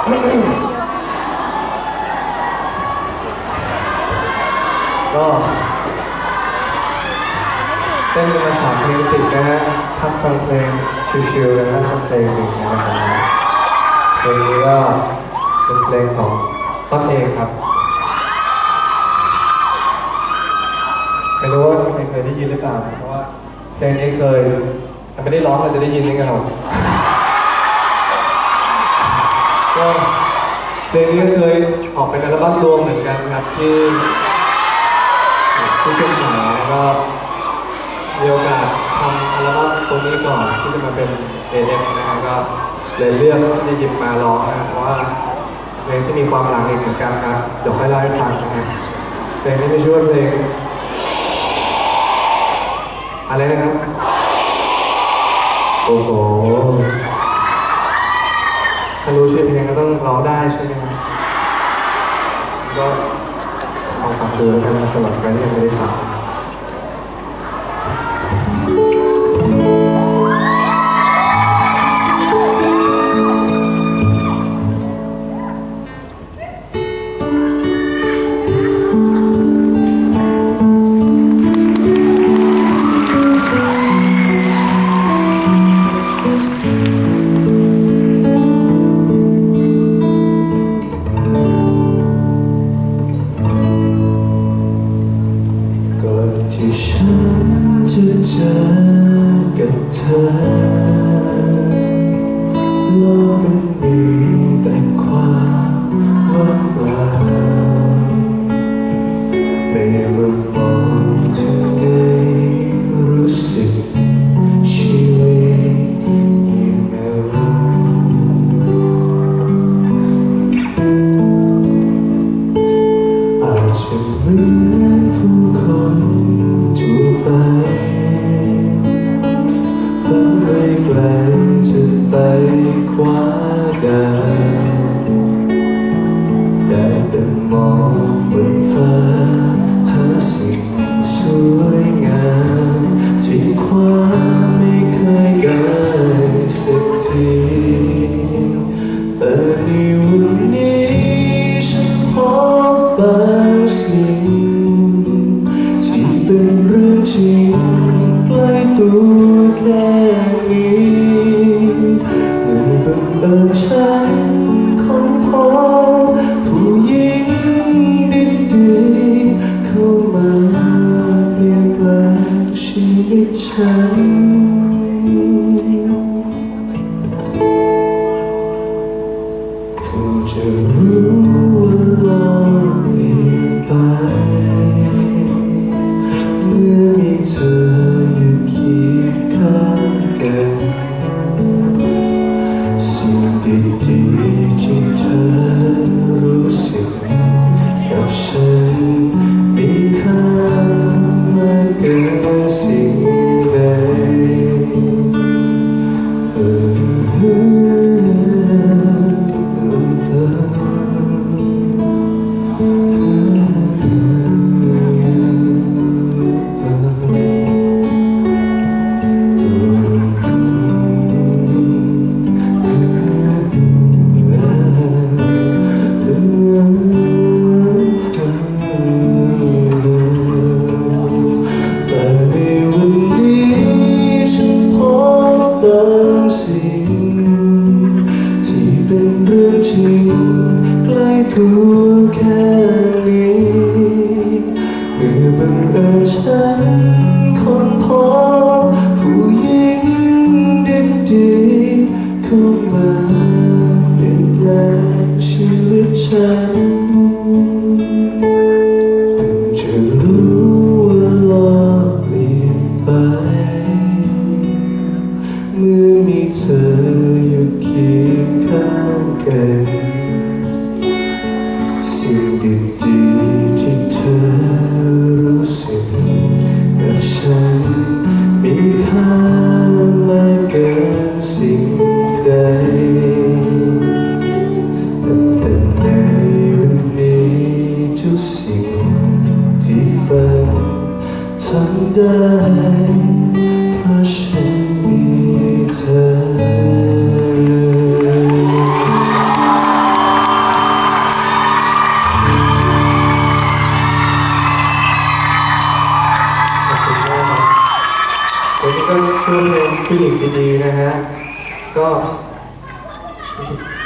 ก็เต้นกันมา3 เพลงติดนะฮะพักฟังเพลงชิลๆแล้วก็เพลงหนึ่งนะครับเพลงนี้ก็เป็นเพลงของต้นเองครับไม่รู้ว่าเคยได้ยินหรือเปล่าเพราะว่าเพลงนี้เคยไม่ได้ร้องเราจะได้ยินนี่กันหรอกก็เพลงนี้เคยออกเป็นอัลบั้มรวมเหมือนกันครับที่เชียงใหม่แล้วก็มีโอกาสทำอัลบั้มตรงนี้ก่อนที่จะมาเป็นAFนะครับก็เลยเลือกที่จะหยิบมาร้องนะเพราะว่าเพลงจะมีความหลากหลายเหมือนกันครับเดี๋ยวค่อยเล่าให้ฟังนะฮะเพลงนี้ไม่ช่วยเพลงอะไรนะครับโอ้โหถ้ารู้ชื่อเพลงก็ต้องร้องได้ใช่ไหมครับก็เอาฝากเตือนกันสำหรับการที่ยังไม่ได้ฟังที่ฉันจะเจอกับเธอโลกมันมีแต่ความว่างเปล่าไม่ว่ามองถึงไงรู้สึกชีวิตยิ่งเหงาอาจจะเหมือนผู้คนทั่วไปฝันไว้ไกลจะไปคว้าดาวได้แต่มองบนฟ้าหาสิ่งสวยงามที่คว้าไม่เคยได้สักทีแต่ในวันนี้ฉันพบบางสิ่งเป็นเรื่องจริงใกล้ตัวแค่นี้เมื่อบังเอิญฉันค้นพบผู้หญิงดีๆเข้ามาเปลี่ยนแปลงชีวิตฉันเพิ่งจะรู้ว่าโลกเปลี่ยนไปเมื่อมีเธออยู่เคียงข้างกันสิ่งดีๆที่เธอรู้สึกกับฉันมีค่ามากเกินสิ่งใดใกล้ตัวแค่นี้เมื่อบังเอิญฉันค้นพบผู้หญิงดีๆเข้ามาเปลี่ยนแปลงชีวิตฉันเพิ่งจะรู้ว่าโลกเปลี่ยนไปเมื่อมีเธออยู่เคียงข้างกันสิ่งดีๆที่เธอรู้สึกกับฉันมีค่ามากเกินสิ่งใดตั้งแต่ในวันนี้ทุกสิ่งที่ฝันทำได้เพราะฉันมีเธอชื่อเพลงผู้หญิงดีๆนะฮะก็